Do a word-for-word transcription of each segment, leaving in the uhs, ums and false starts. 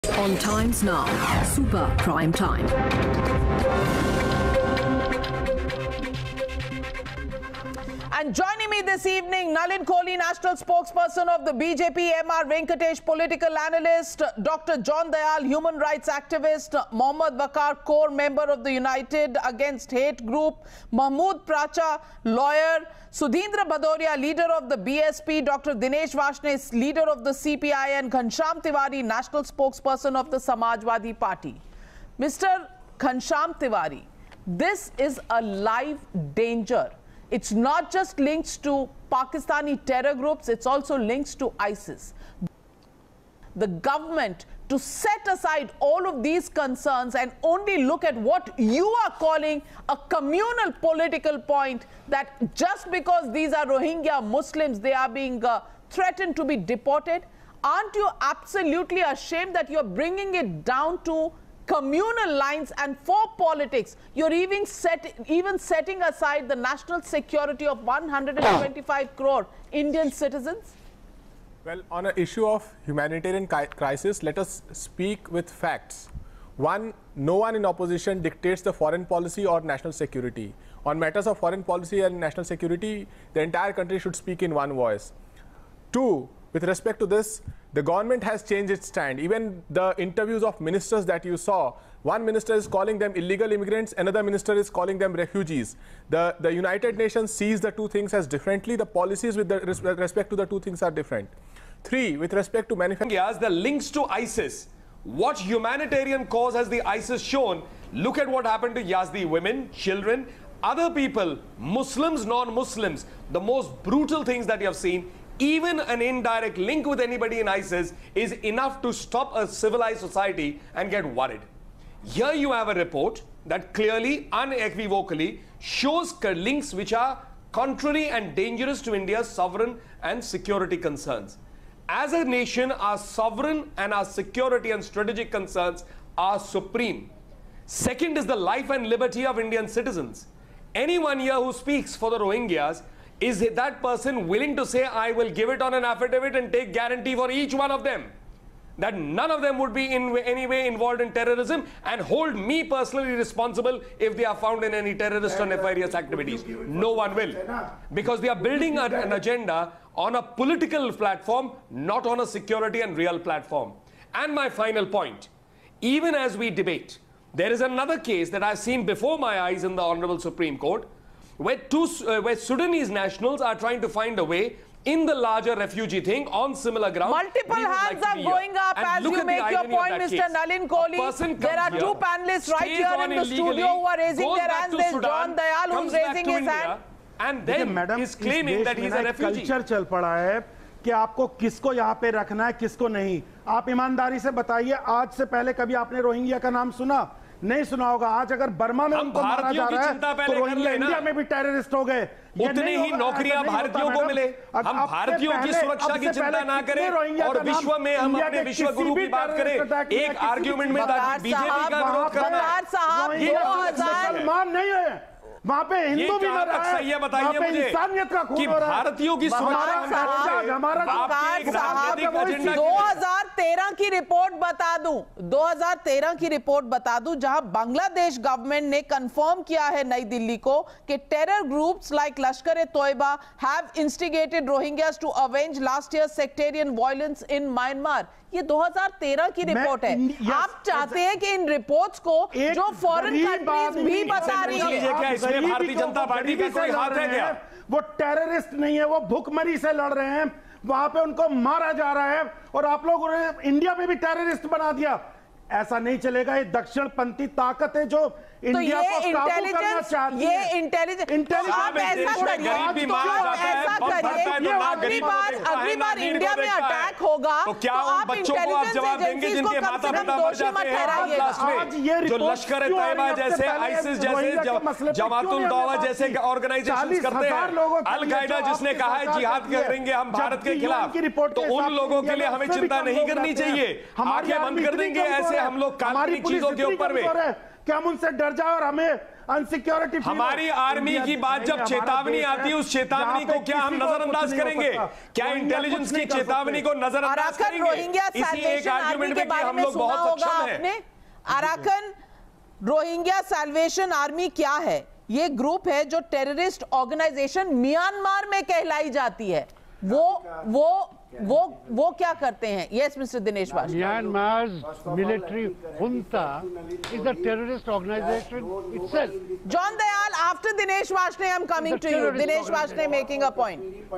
On Times Now, Super Prime Time. And joining me this evening, Nalin Kohli, national spokesperson of the B J P, M R Venkatesh, political analyst, Doctor John Dayal, human rights activist, Mohammad Waqar, core member of the United Against Hate group, Mahmood Pracha, lawyer, Sudhindra Bhadoria, leader of the B S P, Doctor Dinesh Vashne, leader of the C P I, and Ghanshyam Tiwari, national spokesperson of the Samajwadi Party. Mister Ghanshyam Tiwari, this is a live danger. It's not just links to Pakistani terror groups, it's also links to ISIS. The government to set aside all of these concerns and only look at what you are calling a communal political point, that just because these are Rohingya Muslims, they are being uh, threatened to be deported. Aren't you absolutely ashamed that you're bringing it down to communal lines, and for politics you're even set even setting aside the national security of one hundred twenty-five crore Indian citizens? Well, on an issue of humanitarian crisis, let us speak with facts. One, no one in opposition dictates the foreign policy or national security. On matters of foreign policy and national security, the entire country should speak in one voice. Two, with respect to this, the government has changed its stand. Even the interviews of ministers that you saw, one minister is calling them illegal immigrants, another minister is calling them refugees. The, the United Nations sees the two things as differently. The policies with the res respect to the two things are different. Three, with respect to manifestos, the links to ISIS. What humanitarian cause has the ISIS shown? Look at what happened to Yazdi women, children, other people, Muslims, non-Muslims. The most brutal things that you have seen. Even an indirect link with anybody in ISIS is enough to stop a civilized society and get worried. Here you have a report that clearly, unequivocally shows links which are contrary and dangerous to India's sovereign and security concerns. As a nation, our sovereign and our security and strategic concerns are supreme. Second is the life and liberty of Indian citizens. Anyone here who speaks for the Rohingyas, is that person willing to say, I will give it on an affidavit and take guarantee for each one of them that none of them would be in any way involved in terrorism, and hold me personally responsible if they are found in any terrorist or nefarious activities? No one will. Because they are building a, an agenda on a political platform, not on a security and real platform. And my final point, even as we debate, there is another case that I've seen before my eyes in the Honorable Supreme Court, where two uh, where Sudanese nationals are trying to find a way in the larger refugee thing on similar grounds. Multiple hands like are going up as you make your point, Mister Nalin Kohli. There are two panelists right here in the studio who are raising their hands. There's John Dayal who's raising his hand. And then he's claiming that he's a refugee. Culture चल पड़ा है कि आपको किसको यहाँ पे रखना है, किसको नहीं. आप ईमानदारी से बताइए, आज से पहले कभी आपने रोहिंग्या का नाम सुना? नहीं सुना होगा. आज अगर बर्मा में उनको मारा जा रहा है तो रोहिंग्या इंडिया में भी टेररिस्ट हो गए. उतनी ही नौकरियां भारतीयों को मिले. हम भारतीयों की सुरक्षा की चिंता ना करें और विश्व में हम अपने विश्व गुरु की बात करें. एक आर्ग्यूमेंट में बीजेपी का विरोध करना, ये मुसलमान नहीं है, वहां पे हिंदू भी मर रहा है. बताइए मुझे कि भारतीयों की सुरक्षा हमारा दो हज़ार तेरह की रिपोर्ट बता दूं दो हज़ार तेरह की रिपोर्ट बता दूं जहां बांग्लादेश गवर्नमेंट ने कंफर्म किया है नई दिल्ली को कि terror groups like Lashkar e Taiba have instigated Rohingyas to avenge last year sectarian violence in Myanmar. ये दो हज़ार तेरह की रिपोर्ट है. आप चाहते हैं कि इन रिपोर्ट्स को जो फॉरेन कंट्रीज भी बता रही है, इसमें भारतीय जनता पार्टी का कोई हाथ है क्या? वो टेररिस्ट नहीं है, वो भूखमरी से लड़ रहे हैं. वहां पे उनको मारा जा रहा है और आप लोगों ने इंडिया में भी टेररिस्ट बना दिया. ऐसा नहीं चलेगा. ये दक्षिणपंथी ताकत है जो इंडिया को काबू करना चाहती है. ये इंटेलिजेंस इंटेलिजेंस आप ऐसा करिए, ऐसा करिए, अगली बार अगली बार इंडिया में अटैक होगा तो क्या उन बच्चों को आप जवाब देंगे जिनके माता पिता मर जाते हैं लास्ट में? जो लश्कर ए तैयबा जैसे, आईसिस जैसे, जमातुल दावा जैसे ऑर्गेनाइजेशन करते हैं, अल कायदा जिसने कहा है जिहाद करेंगे हम भारत के खिलाफ, तो उन लोगों के लिए हमें चिंता नहीं करनी चाहिए. आंखें बंद कर देंगे ऐसे हम लोग काल्पनिक चीजों के ऊपर में. क्या हम उनसे डर जाए और हमें अनसिक्योरिटी। हमारी आर्मी की बात जब चेतावनी आती है, उस चेतावनी को क्या हम नजरअंदाज करेंगे? क्या इंटेलिजेंस की चेतावनी को नजरअंदाज करेंगे? रोहिंग्या इसी एक आर्गुमेंट में कि हम लोग सुना बहुत होगा सक्षम आपने। हैं। अराकन रोहिंग्या सैल्वेशन आर्मी क्या है? ये ग्रुप है जो टेररिस्ट ऑर्गेनाइजेशन म्यांमार में कहलाई जाती है। वो वो वो वो क्या करते हैं? यस मिस्टर दिनेश वाश। Myanmar's military junta is a terrorist organization itself. John Dayal, after Dinesh Varshney, I'm coming to you. Dinesh Varshney making a point.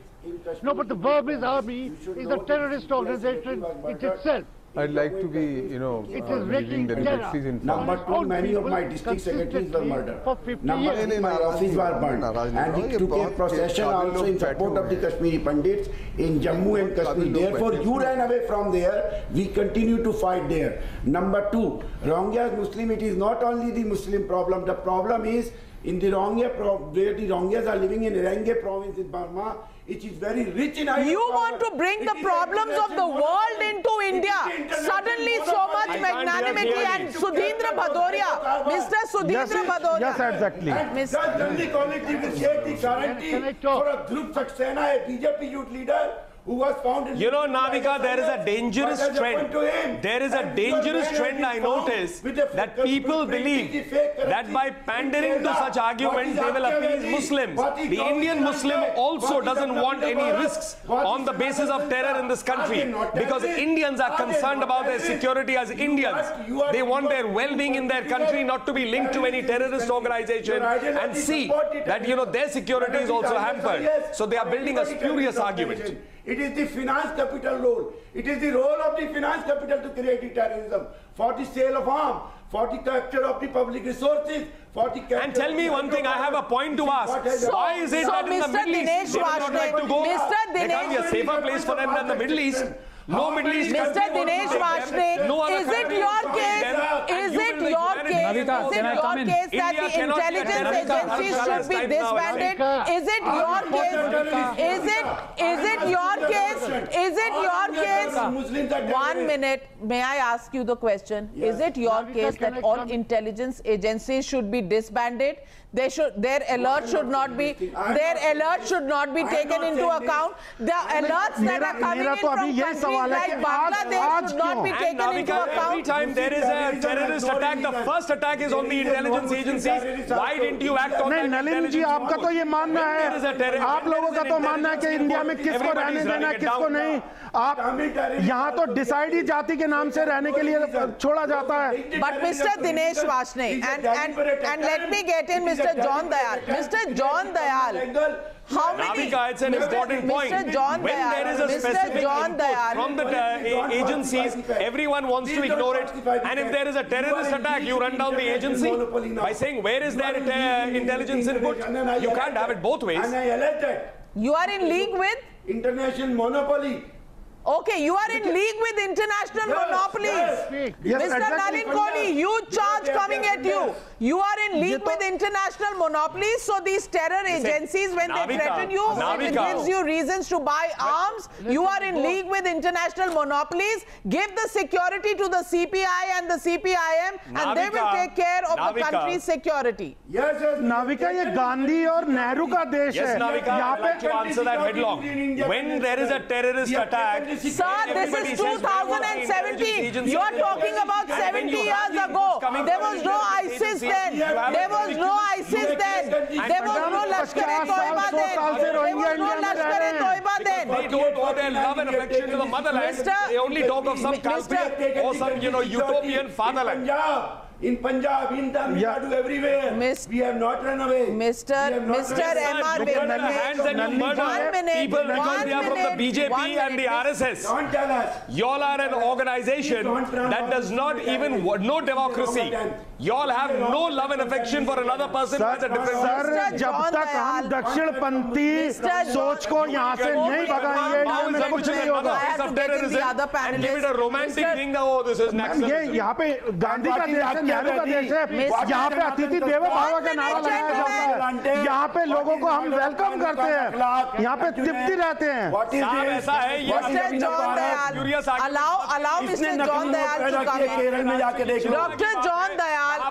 No, but the Burmese army is a terrorist organization it itself. I'd like to be, you know, It uh, is leaving wrecking the terror. legacies in Number Its two, own many of people my district secretaries were consistently murdered. for fifty Number years. three, my offices were burned. And he took a procession also in support of the Kashmiri Pandits in Jammu and Kashmir. Therefore, you ran away from there. We continue to fight there. Number two, Rohingya Muslim, it is not only the Muslim problem. The problem is in the Rohingya, where the Rohingyas are living in Renge province in Burma. It is very rich in iron. You want to bring the problems of the world into India. Suddenly so much magnanimity. And Sudhindra Bhadoria, Mister Sudhindra Bhadoria. Yes, exactly. And Judge Gandhi Quality will take the guarantee Can I talk? for a Dhruv Saxena, a B J P youth leader, who was found in... You know, Navika, there is a dangerous What has trend. happened to him? There is a And dangerous because trend when I he found notice with the that fake- people with the believe fake that by currency, pandering to what such is arguments they will Akhtar appease Bedi? Muslims. What is The Indian Dawit Muslim Islam? also What is doesn't Abdul want any Jabbar? risks What on is the basis of Abdul terror in this Jabbar? country Are they not because terrorists? Indians are Are they concerned not about their terrorists? security as You Indians. are- you are- They want you their are- well-being in their you are- country not to be linked to any terrorist organization and see that, you know, their security is also hampered. So they are building a spurious argument. It is the finance capital role. It is the role of the finance capital to create the terrorism for the sale of arms, for the capture of the public resources, for the capture. And tell me one thing, I have a point to ask. So- Why is it so that in the Mister Middle Dinesh East they do not Varshney- like to go? Mister There can't be a Dinesh- safer place for them than the Middle East. No Middle East Mister country wants to Dinesh take them. Varshney, No other is it country your wants to take case? them. And Is you it will the your humanity- case? Navika, Is it can I your come in? case that India the cannot be a intelligence terrorist agencies country. should be Right now, disbanded? Navika. Is it your case? Is it is it your case? Is it your case? One minute. May I ask you the question? Is it your Navika, case can that I all come? intelligence agencies should be disbanded? They should, their alert should not be, their alert should not be taken into account. The alerts that are coming in from countries like Bangladesh should not be And taken into Navika, every account. time there is a terrorist attack, the first attack is on the intelligence agencies. Why didn't you act on नहीं that Nalin ji, intelligence आपका तो ये मानना When there is a terror- है, आप when there लोगों is का an तो मानना है कि intelligence इंडिया में report, किसको everybody रहने is देना है, running it किसको down. नहीं। आप यहाँ तो डिसाइड ही जाति के नाम से रहने के लिए छोड़ा जाता है। But Mister Dinesh Varshney, and, and, and let me get in Mister John Dayal. Mister John Dayal, how many... Navika, it's an important point. Mister John When Dayal, there is a Mister specific John input Dayal, from the uh, agencies, everyone wants to ignore it. And if there is a terrorist attack, you run down the agency by saying, where is their uh, intelligence input? You can't have it both ways. And I alerted you are in league with... international monopoly. Okay, you are in league with international monopolies. Yes, Mister exactly. Nalin Kohli, huge charge coming at you. You are in league with international monopolies, so these terror agencies, when they Navika, threaten you, when it Navika. gives you reasons to buy arms, you are in league with international monopolies. Give the security to the C P I and the C P I M, and they will Navika, take care of the Navika. country's security. Yes, yes. Navika, ये गांधी और नेहरू का देश Yes, है। Navika, यहाँ I'd like to answer that headlong. When there is a terrorist attack, Sir, this everybody is says, two thousand seventeen. You are talking about And when seventy you have years the ago. inputs coming There from was no intelligence ISIS agencies, then. you have There a was very no clear- ISIS then. There was no Lashkar-e-Toiba then. There was no Lashkar-e-Toiba then. They don't owe their love and affection to the motherland. Mister They only talk of some Mister Kalpit or some, you know, utopian fatherland. In Punjab, in Tamil Nadu, everywhere. Miss- we have not run away. Mister We have not Mister run away. M R Look at the hands that you One murder minute, people because one they are from the minute, B J one P and the minute. R S S. Don't tell us. Y'all are an organization that does not even no democracy. Y'all have no love and affection for another person who has a different sir, Mister जब John तक हम Dayal. दक्षिणपंथी Mister John- सोच को यहाँ से नहीं भगाएंगे, India में कुछ नहीं होगा। I have to get in the other and give it a panelists. romantic Mister thing that oh this is ये nationalism. यहाँ पे गांधी का देश है, नेहरू का देश है, यहाँ पे अतिथि देवो भव का नारा लगाया जाता है, यहाँ पे लोगों को हम वेलकम करते हैं, यहाँ पे तृप्ति रहते हैं। What is साहब, this? ऐसा है, ये What is Mister Abhinav John Bharat? Dayal, Curious argument. allow allow इसने Mister नकली John नोट Dayal पैदा to come किए, केरल में in. जाके देख लो। Doctor John Dayal,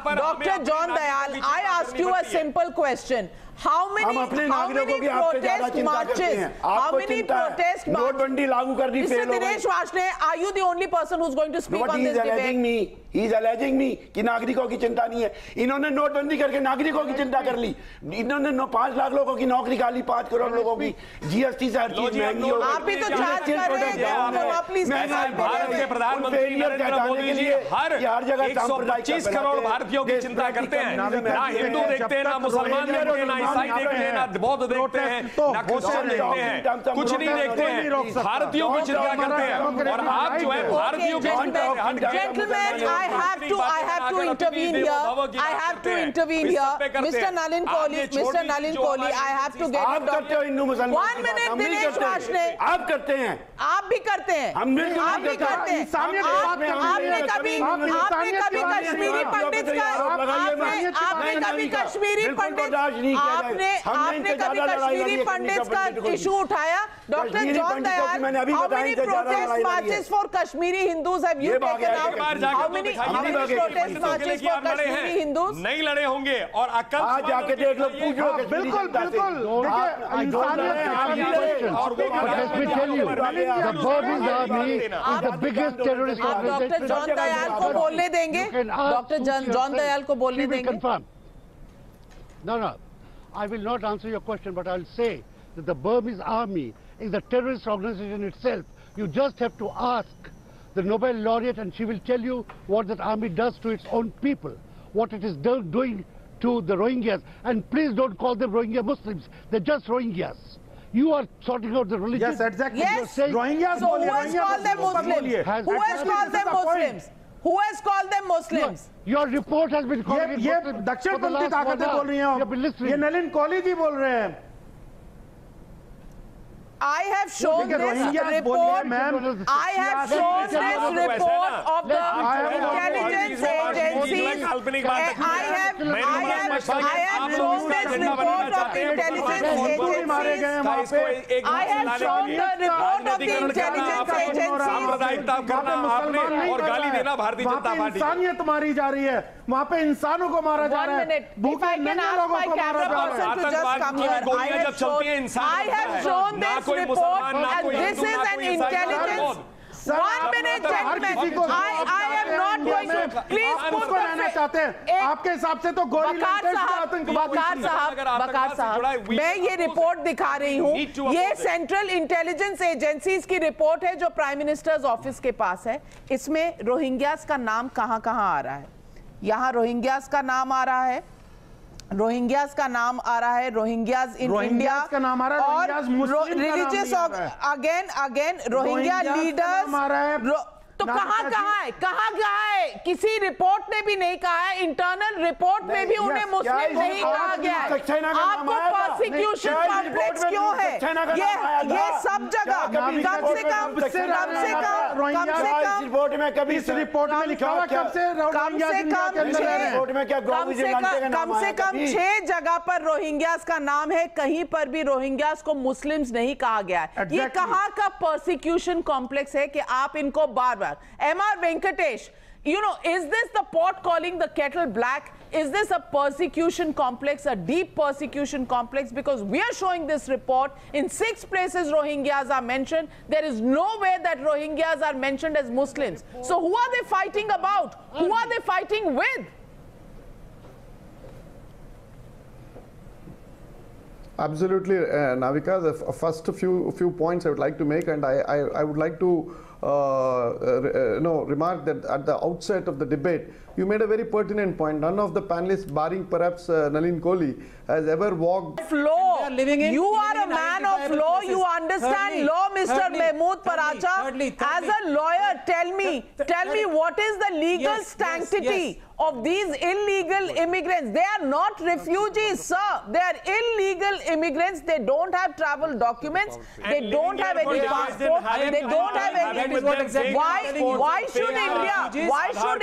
Doctor John Dayal, I ask you a simple question. How many, how many protest marches? How many protest marches? नोटबंदी लागू करनी फेल हो गई। Mister Dinesh Varshney, are you the only person who's going to speak on this debate? Me. He is alleging me कि नागरिकों की चिंता नहीं है। इन्होंने नोटबंदी करके नागरिकों की चिंता कर ली। इन्होंने नौ पाँच लाख लोगों की नौकरी खाली, पाँच करोड़ लोगों की जीएसटी से हर चीज महंगी हो गई। आप ही तो चार्ज कर रहे हैं। भारत के प्रधानमंत्री नरेंद्र मोदी जी हर एक सौ पच्चीस करोड़ भारतीयों की चिंता करते हैं। ना हिंदू देखते हैं, ना मुसलमान देखते हैं, ना ईसाई देखते हैं, ना बौद्ध देखते हैं, ना क्रिश्चियन देखते हैं, कुछ नहीं देखते हैं, भारतीयों की चिंता करते हैं। और आप जो है भारतीयों की चिंता I have to, I have to intervene here. I have to intervene here. Mister Nalin Kohli, Mister Nalin Kohli, I have to get आप करते हो हिंदू मुसलमान। One minute, Dinesh Varshney. आप करते हैं। आप भी करते हैं। हम बिल्कुल आप भी करते हैं। आपने कभी, आपने कभी कश्मीरी पंडित का, आपने, आपने कभी कश्मीरी पंडित, आपने, आपने कभी कश्मीरी पंडित का इशू उठाया? Doctor John Dayal, how many protest marches for Kashmiri Hindus have you taken out? How many, how many protest marches for Kashmiri Hindus? नहीं लड़े होंगे और अकल आज जाके देख लो, पूछ लो। बिल्कुल बिल्कुल देखिए इंसानियत Let me tell you, the Burmese army is the biggest terrorist आप डॉक्टर जॉन दयाल को बोलने देंगे? डॉक्टर जॉन दयाल को बोलने देंगे? Confirm. No, no, I will not answer your question, but I'll say that the Burmese army is a terrorist organization itself. You just have to ask the Nobel laureate and she will tell you what that army does to its own people, what it is do doing to the Rohingyas. And please don't call them Rohingya Muslims, they're just Rohingyas. You are sorting out the religion. Yes, exactly. Yes. Rohingyas. So who has called them Muslims? Who has called them Muslims? Who has called them Muslims? Your report has been called ये ये दक्षिणपंथी ताकतें बोल रही हैं। ये नलिन कोहली जी बोल रहे हैं। I have shown this report. I have shown this report of the intelligence agencies. I have, I have, I have shown this report of the intelligence agencies. I have shown the report of the intelligence agencies. सांप्रदायिकता करना आपने और गाली देना Bharatiya Janata party को। इंसानियत मारी जा रही है, वहाँ पे इंसानों को मारा जा रहा है, भूखे नंगे लोगों को मारा जा रहा है। To just come here, I have shown, I have shown this report, and this is an intelligence. One minute, gentlemen. I, I am not going to. Please put the रहना चाहते हैं। आपके हिसाब से तो गोली बकार साहब, बकार साहब, मैं ये रिपोर्ट दिखा रही हूँ। ये सेंट्रल इंटेलिजेंस एजेंसीज की रिपोर्ट है जो प्राइम मिनिस्टर्स ऑफिस के पास है। इसमें रोहिंग्यास का नाम कहाँ कहाँ आ रहा है? यहाँ रोहिंग्यास का नाम आ रहा है, रोहिंग्यास का नाम आ रहा है, रोहिंग्यास इन इंडिया का नाम आ रहा है, और religious again again Rohingya leaders. तो कहाँ कहाँ है, कहाँ कहाँ है? किसी रिपोर्ट ने भी नहीं कहा है, इंटरनल रिपोर्ट में भी उन्हें मुस्लिम नहीं कहा गया है। आपको प्रोसिक्यूशन कॉम्प्लेक्स क्यों है? ये ये सब जगह कम से कम कम से कम कम से कम रिपोर्ट में कभी इस रिपोर्ट में लिखा हुआ कब से कम से कम रिपोर्ट में क्या कम से कम से कम छह जगह पर रोहिंग्यास का नाम है, कहीं पर भी रोहिंग्यास को मुस्लिम्स नहीं कहा गया है। ये कहाँ का प्रोसिक्यूशन कॉम्प्लेक्स है कि आप इनको बार M R Venkatesh, you know, is this the pot calling the kettle black? Is this a persecution complex, a deep persecution complex? Because we are showing this report, in six places Rohingyas are mentioned. There is nowhere that Rohingyas are mentioned as Muslims. So who are they fighting about? Who are they fighting with? Absolutely, uh, Navika. The first few few points I would like to make, and I I, I would like to uh, uh, you know remark that at the outset of the debate, you made a very pertinent point. None of the panelists, barring perhaps uh, Nalin Kohli, has ever walked. Law. You are a man of law. You understand thirdly, law, Mister Thirdly, Mehmood Paracha. Thirdly, thirdly, As a lawyer, tell me, tell me what is the legal yes, sanctity yes, yes. of these illegal immigrants? They are not refugees, sir. They are illegal immigrants. They don't have travel documents. They don't have any passport. They don't have any. Why? Why should India? Why should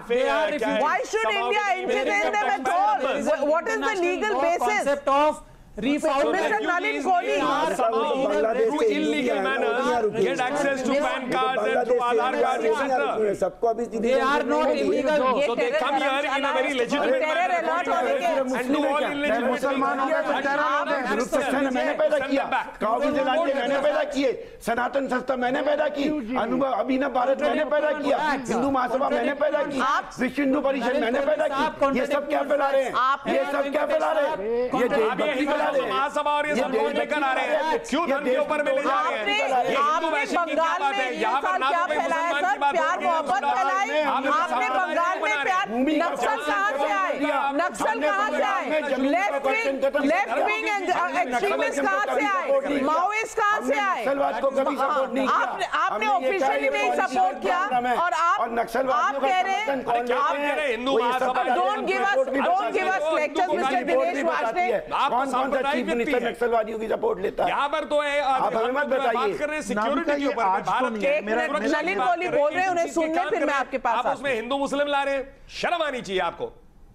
India? Why should India entertain them at all? What is the legal basis? Concept of So Mister Nalin Kohli, through illegal manners, get access to PAN cards and to Aadhaar cards, et cetera. They are not illegal. So they come here in a very legitimate manner and do all illegitimate मुसलमानों के तो terror होते हैं। विरुद्ध सेना मैंने पैदा किया, काबुल जलाने मैंने पैदा किए, सनातन संस्था मैंने पैदा की, अनुभव अभिनव भारत मैंने पैदा किया, हिंदू महासभा मैंने पैदा की, विश्व हिंदू परिषद मैंने पैदा की। ये सब क्या फैला रहे हैं? ये सब क्या फैला रहे हैं? ये देशभक्ति फैला रहे हैं। महासभा और ये सब कौन लेकर आ रहे हैं? क्यों धर्म के ऊपर में ले जा रहे हैं? ये हिंदू वैश्य की क्या बात है? यहाँ पर ना तो कोई मुसलमान की बात प्यार मोहब्बत फैलाई। आपने बंगाल में प्यार, नक्सल कहाँ से आए? नक्सल कहाँ से आए? Left wing left wing extremist कहाँ से आए? माओइस्ट कहाँ से आए? नक्सलवाद को कभी सपोर्ट नहीं किया। आपने आपने ऑफिशियली नहीं सपोर्ट किया और आप आप कह रहे हैं आप Hindu Mahasabha don't give us don't give us lectures mister Dinesh Vajpayee. कौन कौन सा चीफ मिनिस्टर नक्सलवादियों की सपोर्ट लेता है? यहाँ पर तो है आप हमें मत बताइए। बात कर रहे हैं सिक्योरिटी के ऊपर, भारत के नलिन कोहली बोल रहे हैं, उन्हें सुनने फिर मैं आपके पास। आप उसमें हिंदू मुस्लिम ला रहे हैं, शर्म आनी चाहिए आपको।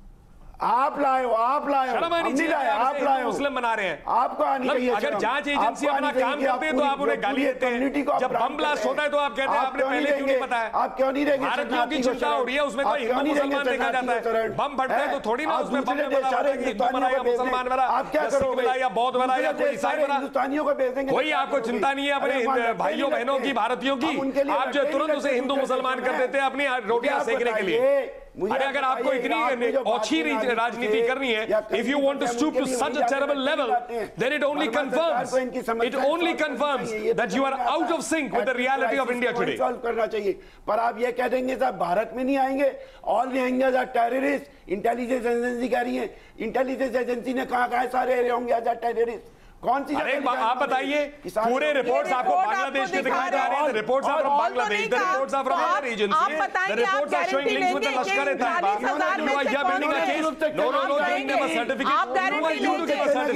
आप लाए हो, आप लाए हो, शर्म आनी चाहिए। आप लाए हो, मुस्लिम बना रहे हैं आपको आनी चाहिए। अगर जांच एजेंसी अपना काम करते हैं तो आप उन्हें गाली देते हैं। जब बम ब्लास्ट होता है तो आप कहते हैं आपने पहले क्यों नहीं बताया? आप क्यों नहीं देंगे? भारतीयों की चिंता हो रही है, उसमें कोई हिंदू मुसलमान देखा जाता है। बम फटता है तो थोड़ी ना उसमें बम में बता है कि हिंदू बना या मुसलमान बना, आप क्या करोगे? या बौद्ध बना या कोई ईसाई बना, हिंदुस्तानियों को भेज देंगे। कोई आपको चिंता नहीं है अपने भाइयों बहनों की, भारतीयों की। आप जो तुरंत उसे हिंदू मुसलमान कर देते हैं अपनी रोटियां सेकने के लिए। अरे अगर आपको इतनी औछी राजनीति करनी है, if you want to stoop to such a terrible level, then it only confirms, it only confirms that you are out of sync with the reality of India today. Solve करना चाहिए, पर आप ये कह देंगे साहब भारत में नहीं आएंगे, all Rohingyas are terrorist, intelligence agency कह रही है। इंटेलिजेंस एजेंसी ने कहा कहा सारे रोहिंग्यास आर टेररिस्ट? कौन सी? अरे आप बताइए, पूरे रिपोर्ट्स आपको बांग्लादेश के दिखाए जा रहे हैं। Reports are from Bangladesh, the reports are from other agency, the reports are showing links with the Lashkar e Taiba. You are here building a case, no no no doing them a certificate. आप गारंटी लेंगे,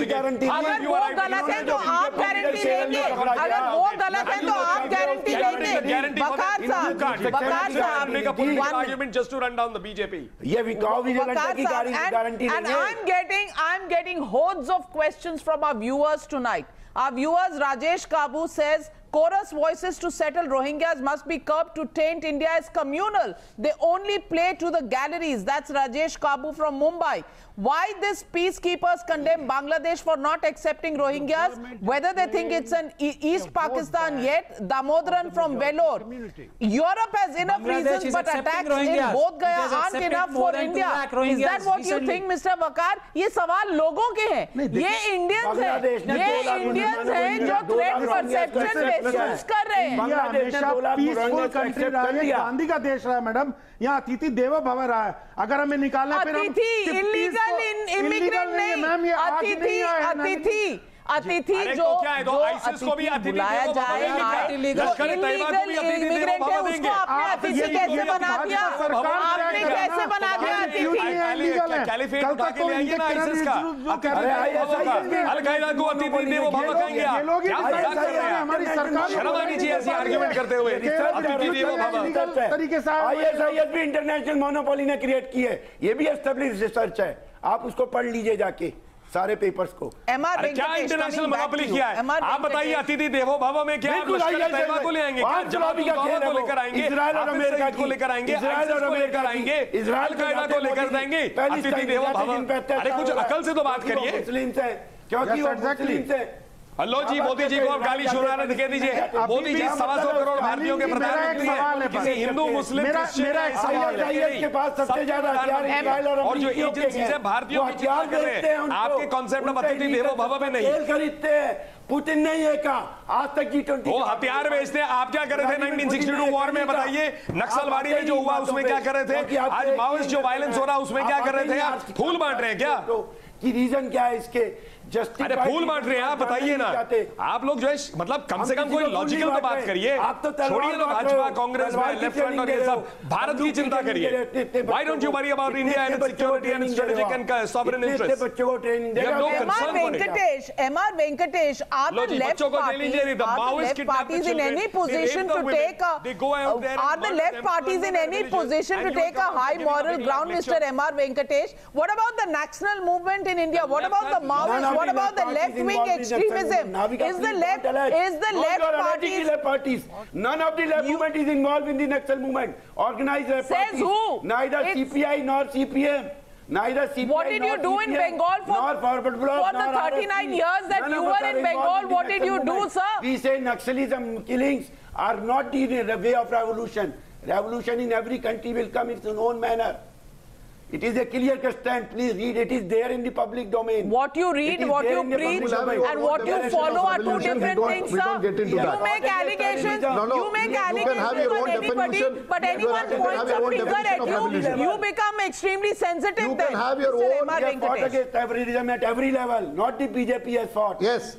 अगर वो गलत है तो आप गारंटी लेंगे, अगर वो गलत है तो आप गारंटी लेंगे। बकार साहब, बकार साहब, make a political argument just to run down the B J P. ये विकाऊ विजयलंका की guarantee and I'm getting I'm getting hordes of questions from our viewers tonight. Our viewers, Rajesh Kabu says, chorus voices to settle Rohingyas must be curbed to taint India as communal. They only play to the galleries. That's Rajesh Kabu from Mumbai. Why this peacekeepers condemn Bangladesh for not accepting Rohingyas? Whether they think it's an e East Pakistan yet. Damodaran from Vellore. Europe has enough reasons, but attacks in Bodh Gaya aren't enough for India. Is that what you think, Mister Vakar? ये सवाल लोगों के हैं, ये Indians हैं, ये Indians हैं जो थ्रेट परसेप्शन महसूस कर रहे हैं। ये हमेशा पीसफुल कंट्री रहा है, गांधी का देश रहा है मैडम, यहाँ अतिथि देवो भव रहा है। अगर हमें निकालना फिर हम इलीगल इमिग्रेंट नहीं, अतिथि अतिथि अतिथि जो जो आईसिस को भी अतिथि बुलाया जाए, लश्कर ए तैयबा को भी अतिथि देवो भव देंगे। आपने अतिथि कैसे बना दिया? आपने कैसे बना दिया अतिथि? कैलिफेट उठा के ले आइए ना आईसिस का, अल-कायदा को अतिथि देवो भव कहेंगे आप? क्या मजाक कर रहे हैं? हमारी सरकार शर्म आनी चाहिए ऐसी आर्गुमेंट करते हुए। अतिथि देवो भव तरीके से आईएसआईएस भी इंटरनेशनल मोनोपोली ने क्रिएट की है, ये भी एस्टेब्लिश्ड रिसर्च है, आप उसको पढ़ लीजिए जाके सारे पेपर्स को। अरे क्या इंटरनेशनल मोनोपोली किया है? आप बताइए, अतिथि देवो भव में क्या आप लश्कर ए तैयबा को ले आएंगे? क्या जमात को लेकर आएंगे? इजराइल और अमेरिका को लेकर आएंगे? इजराइल और अमेरिका आएंगे? इजराइल कायदा को लेकर देंगे? अतिथि देवो भव? अरे कुछ अकल से तो बात करिए। मुस्लिम से, क्योंकि वो मुस्लिम से। हेलो जी, मोदी जी को आप गाली शुराना दिखे दीजिए। मोदी जी सवा सौ करोड़ भारतीयों के प्रधानमंत्री हैं, किसी हिंदू मुस्लिम क्रिश्चियन के पास सबसे ज्यादा हथियार इजराइल और और जो एजेंसीज है भारतीयों की चिंता कर रहे हैं, आपके कॉन्सेप्ट ऑफ अतिथि देवो भव में नहीं खरीदते हैं। पुतिन ने ये कहा, आज तक जी ट्वेंटी वो हथियार बेचते हैं। आप क्या कर रहे थे नाइनटीन सिक्सटी टू वॉर में? बताइए, नक्सलवाड़ी में जो हुआ उसमें क्या कर रहे थे? आज माओइस्ट जो वायलेंस हो रहा है उसमें क्या कर रहे थे? आप फूल बांट रहे हैं क्या? की रीजन क्या है इसके? अरे फूल बांट रहे हैं आप, बताइए ना। आप लोग जो है मतलब कम से कम कोई लॉजिकल तो बात करिए, छोड़िए ना भाजपा कांग्रेस में लेफ्ट फ्रंट और ये सब। भारत की चिंता करिए। Why don't you worry about India and security and strategic and sovereign interest? बच्चों को ट्रेनिंग देगा। MR Venkatesh, MR Venkatesh, are the left parties, are the left parties in any position to take a, are the left parties in any position to take a high moral ground, Mister M R Venkatesh? What about the national movement in India? What about the Maoists? what about the left-wing extremism? Is the left, is the left parties... left parties. None of the left movement is involved in the Naxal movement. Organized left Says parties. who? Neither It's... C P I nor C P M. Neither C P I What did you do in Bengal for, for the thirty-nine years that you were in Bengal? What did you do, sir? We say Naxalism killings are not the way of revolution. Revolution in every country will come in its own manner. It is a clear stand. Please read. It is there in the public domain. What you read, what you preach, and what you follow are two different things, sir. You make allegations. No, no. You make You can have allegations your own on anybody, definition. but You anyone can points have your a own finger definition at of you, revolution. you become extremely sensitive. You then, can have your Mister own- M R We have fought Venkatesh. against terrorism at every level. Not the B J P has fought. Yes.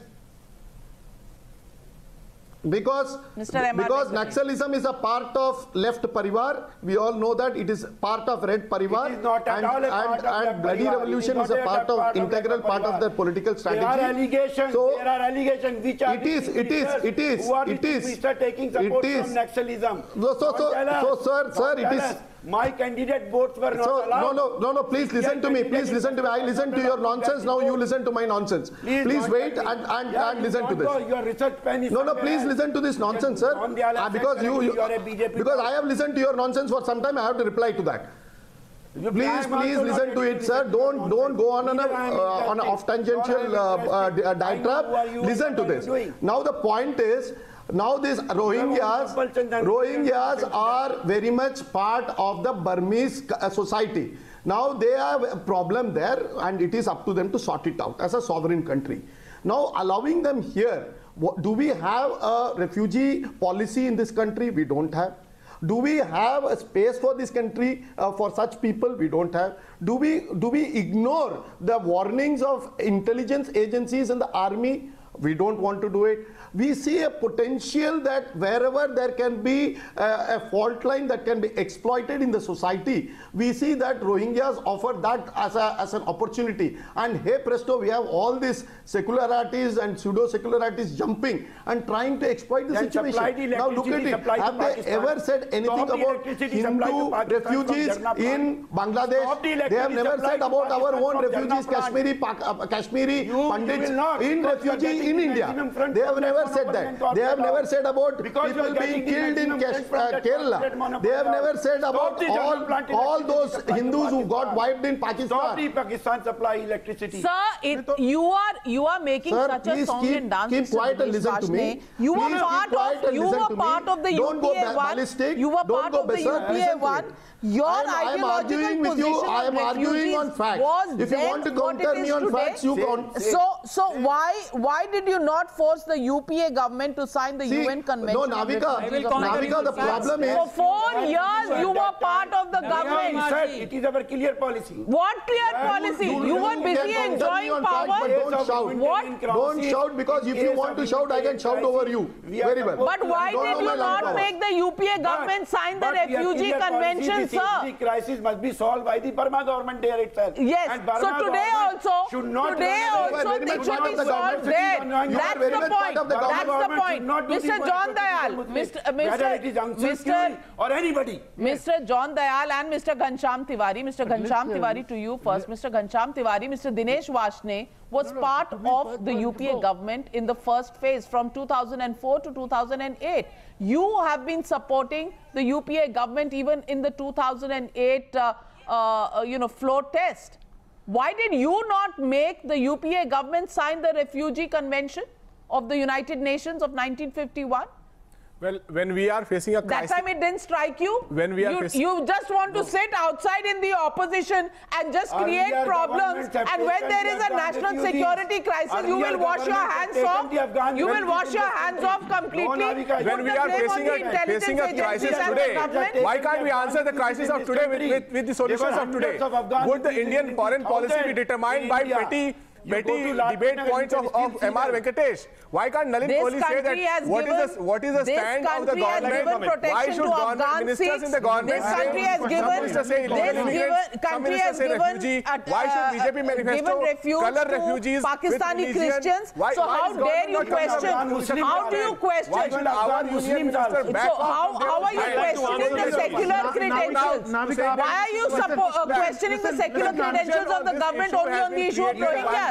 Because, Mister M R because Venkatesh. Naxalism is a part of left parivar. We all know that it is part of red parivar. It is not at and, all a and, part of and left bloody parivar. revolution It is is a not part a of part of integral left part of parivar. their political strategy. There are allegations. So, there are allegations which are it is, it is, it is, who are it the is, Mister taking support it is. from Naxalism. So, so, so, Don't tell so, us. sir, sir, Don't it tell is. us. My candidate votes were not So, allowed. no, no, no, no, please listen to me. Please listen to me. I listen to your nonsense. Now you listen to my nonsense. Please, don't wait tell and, me. and, Yeah, and you listen to don't this. go. Your research pen is No, no, somewhere please else. listen to this nonsense, sir. On the other Uh, side, because you, you you are a B J P because I have listened to your nonsense for some time. I have to reply to that. You- Please, I am please also listen not to ready it, sir. listen Don't, to don't go on an, Neither I am uh, on an interested. off-tangential Nor I am uh, uh, interested. di- I know diatribe. who are you and Listen to what are you this. doing. Now the point is, now these Rohingyas, compulsion and- Rohingyas are very much part of the Burmese uh, society. Now they have a problem there, and it is up to them to sort it out as a sovereign country. Now allowing them here, what, do we have a refugee policy in this country? We don't have. Do we have a space for this country uh, for such people? We don't have. Do we, do we ignore the warnings of intelligence agencies and the army? We don't want to do it. We see a potential that wherever there can be uh, a fault line that can be exploited in the society, we see that Rohingyas offer that as, a, as an opportunity. And hey presto, we have all these secularities and pseudo-secularities jumping and trying to exploit the Then supply situation. the Now look at electricity it. supply to Have they Pakistan. ever said anything Stop the about electricity supply to Hindu Pakistan from refugees Jarna in Stop Bangladesh? the They have electricity never supply said to about our Pakistan own from refugees, Jarna plant. Kashmiri, Pak, uh, Kashmiri You- you Pandits will not, in because you are refugee getting in the India. maximum front They have from never that said that. monopoly They have and never said about Because you people are getting being the killed in maximum Kash- front from uh, that Kerala. monopoly They have and never said Stop about the Jarna all, plant all electricity those supply to Hindus who got Pakistan. wiped in Stop Pakistan. the Pakistan supply electricity. Sir, it, you are you are making Sir, such a please song keep- and dance. keep Mister quiet and Dinesh listen to me. Varshney. You were Please keep part quiet of and you listen were to part me. of the Don't go U P A ba- one. ballistic. You were Don't part go of the berserk. U P A Listen to one. it. Your I am, I am ideological arguing with you. position I am on arguing refugees on facts. was If you then want to what it counter is me on today. facts, you count. So so why why did you not force the U P A government to sign the See, U N Convention? no, on Navika, Refugees of Navika, the problem is. For four years, you were part of the We government. said it is our clear policy. What clear policy? You- You you were can busy counter me enjoying on facts, power. but don't shout. What? Don't shout, because if you want to shout, I can shout over you. Very well. But why Don't did know you my not language. make the U P A government sign the But we have refugee clear policy. convention, This sir? refugee crisis must be solved by the Burma government there itself. Yes. And Burma So today government also, should not today run away. also, very they much should part be of the solved government. there. You are That's very the much part point. of the That's government. the Government point. should not do Mister the John work of Dayal, Muslims, Mister uh, whether it is Mister Aung San Suu Mister Kyi or anybody. Mister John Dayal and Mister Ghanshyam Tiwari. Mister Ghanshyam Tiwari, to you first. Mister Ghanshyam Tiwari, Mister Dinesh Varshney was No, no, part to me of first, the go U ahead, P A go. government in the first phase from two thousand four to two thousand eight. You have been supporting the U P A government even in the two thousand eight uh, uh, you know, floor test. Why did you not make the U P A government sign the Refugee Convention of the United Nations of nineteen fifty-one? Well, when we are facing a That crisis, time it didn't strike you? When we are you, facing- you just want to sit outside in the opposition and just create Earlier problems, governments have and when taken there the is a Afghan national refugees. security crisis, you Earlier will wash your governments have hands taken off. the Afghan You will refugees wash in your this hands country. off completely. No, Navika, Put when the we are blame on facing the a, intelligence facing a agencies crisis and the today, government. why can't we answer the crisis of today with, with, with the solutions of today? Would the Indian foreign policy be determined by petty petty debate points of, of M R Venkatesh? Why can't Nalin This Kohli say country has that what given, is the, what is the this stand of the country has given government? Why protection should to government Afghan ministers Sikhs. in the government This say, country has some given, ministers say illegal this immigrants, given, some country ministers has say given, refugee? uh, Why should B J P uh, manifesto given refuge color to refugees Pakistani with religion? Christians? Why, So why how is dare you government not question? coming up How with do you Why question? should our union minister back So how, off from how are you their- questioning the secular credentials? Navika, Why are you suppo- uh, questioning the secular credentials of the government only on the issue of Rohingyas?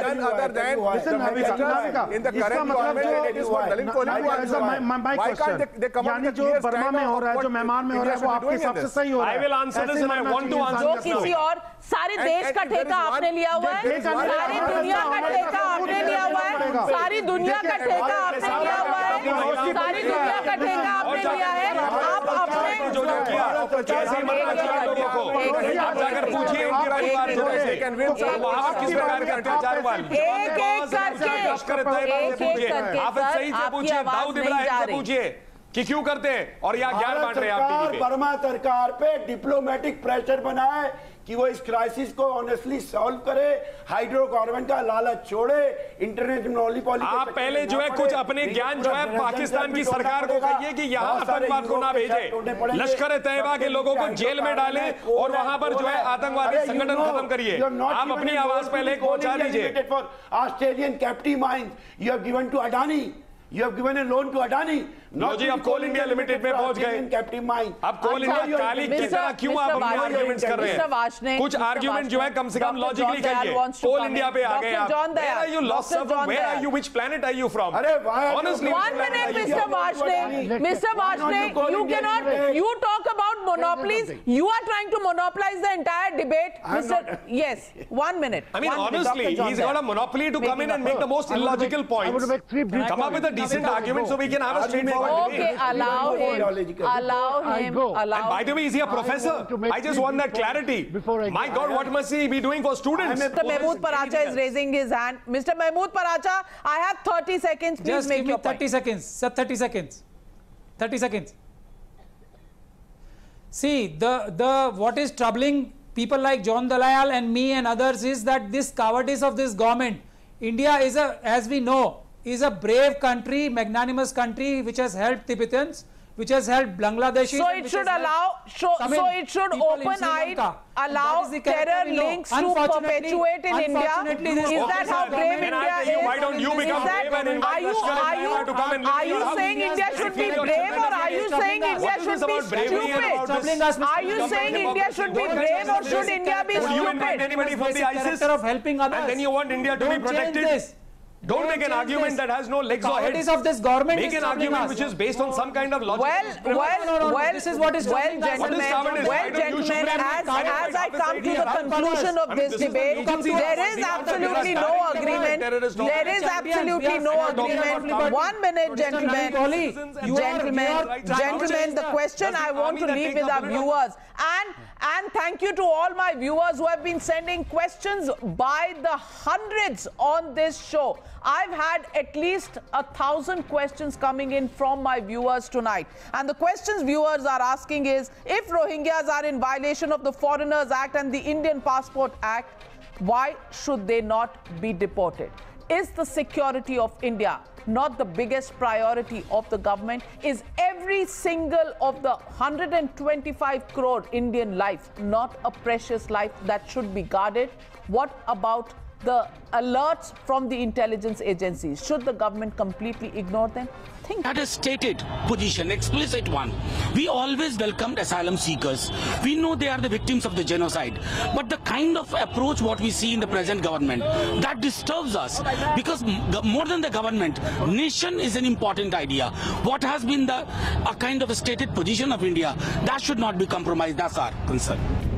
none other than Listen, the ministers in the current government, and it is for Nalin Kohli to answer. Why can't they, they come up with a clear stand of what India should be doing in this? I will answer this and I want to answer जो this किसी now. और सारे देश का ठेका आपने लिया हुआ है, सारी दुनिया का ठेका आपने लिया हुआ है, सारी दुनिया का ठेका आपने लिया हुआ है, सारी दुनिया का ठेका आपने लिया है। आप अपने जो जो किया कैसे मदद किया लोगों को, आप जाकर पूछिए उनके परिवार को कैसे वहाँ किस प्रकार के अत्याचार हुआ, एक एक करके एक एक करके आप सही से पूछिए, दाऊद इब्राहिम से पूछिए कि क्यों करते हैं और यहाँ ज्ञान बांट रहे हैं आप टीवी पे। बर्मा सरकार पे डिप्लोमेटिक प्रेशर बनाए कि वो इस क्राइसिस को ऑनेस्टली सॉल्व करे, हाइड्रोकार्बन का लालच छोड़े, इंटरनेशनल पॉलिसी। आप पहले जो है कुछ अपने ज्ञान जो है पाकिस्तान की सरकार को कहिए कि यहाँ आतंकवाद को ना भेजे, लश्कर तैयबा के लोगों को जेल में डालें और वहां पर जो है आतंकवादी संगठन खत्म करिए। आप अपनी आवाज पहले पहुंचा दीजिए। Australian captive mines you have given to Adani, You have given a loan to Adani. No ji, अब कोल इंडिया लिमिटेड में पहुंच गए। अब कोल इंडिया काली की तरह क्यों आप अपने आर्ग्यूमेंट्स कर रहे हैं? कुछ आर्ग्यूमेंट जो है कम से कम लॉजिकली कहिए। कोल इंडिया पे आ गए आप। Where are you lost from? Where are you? Which planet are you from? Honestly, one minute, Mister Varshney. Mister Varshney, you cannot. You talk about monopolies. You are trying to monopolize the entire debate, Mister Yes, one minute. I mean, honestly, he's got a monopoly to come in and make the most illogical points. Come up with a decent argument so we can have a straightforward. Okay, allow him, allow him, allow. And by the way, is he a professor? I just want that clarity. My God, what must he be doing for students? Mister Mahmood Paracha is raising his hand. Mister Mahmood Paracha, I have thirty seconds. Please Just make give me your thirty point. seconds. Sir, thirty seconds. thirty seconds. See, the the what is troubling people like John Dalyell and me and others is that this cowardice of this government. India is a, as we know, is a brave country, magnanimous country which has helped Tibetans, which has helped Bangladeshis. So it should allow, so, so it should open-eyed allow terror links to perpetuate in India. Is that how brave India is? Why don't you become brave and invite Lashkar to come and live Are in your you house? saying India should be brave, or are you saying India should be stupid? Are you saying India should be brave, or should India be stupid? Would you invite anybody from the ISIS? Of helping others. And then you want India to be protected? Don't, Don't make an argument this. that has no legs or heads. of this government Make an argument us. which is based on some kind of logic. Well, well, no, no, no, well, this is what is well, gentlemen, well, gentlemen, as, as I come to the conclusion of this debate, there is absolutely no agreement. There is absolutely no agreement. One minute, gentlemen. Gentlemen, gentlemen, the question I want to leave with our viewers, and and thank you to all my viewers who have been sending questions by the hundreds on this show. I've had at least a thousand questions coming in from my viewers tonight. And the questions viewers are asking is, if Rohingyas are in violation of the Foreigners Act and the Indian Passport Act, why should they not be deported? Is the security of India not the biggest priority of the government? Is every single of the one hundred twenty-five crore Indian life not a precious life that should be guarded? What about the alerts from the intelligence agencies? Should the government completely ignore them? Think. That is stated position, explicit one. We always welcomed asylum seekers. We know they are the victims of the genocide. But the kind of approach what we see in the present government, that disturbs us. Because more than the government, nation is an important idea. What has been the a kind of a stated position of India, that should not be compromised. That's our concern.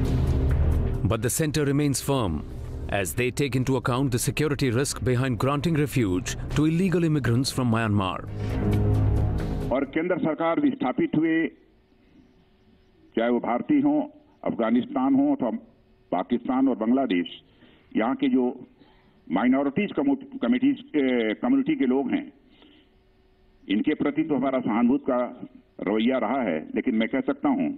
But the centre remains firm, as they take into account the security risk behind granting refuge to illegal immigrants from Myanmar. और केंद्र सरकार विस्थापित हुए, चाहे वो भारतीय हों, अफगानिस्तान हो अथवा पाकिस्तान और बांग्लादेश, यहाँ के जो माइनॉरिटीज कमिटीज कम्युनिटी के लोग हैं, इनके प्रति तो हमारा सहानुभूति का रवैया रहा है, लेकिन मैं कह सकता हूं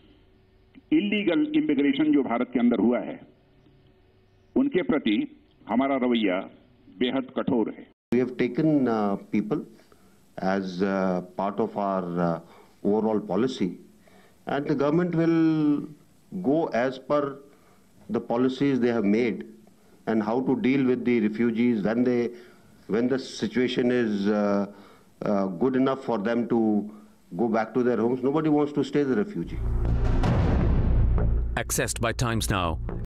इलीगल इमिग्रेशन जो भारत के अंदर हुआ है, उनके प्रति हमारा रवैया बेहद कठोर है. We have taken uh, people as uh, part of our uh, overall policy, and the government will go as per the policies they have made and how to deal with the refugees when they when the situation is uh, uh, good enough for them to go back to their homes. Nobody wants to stay as a refugee. Accessed by Times Now.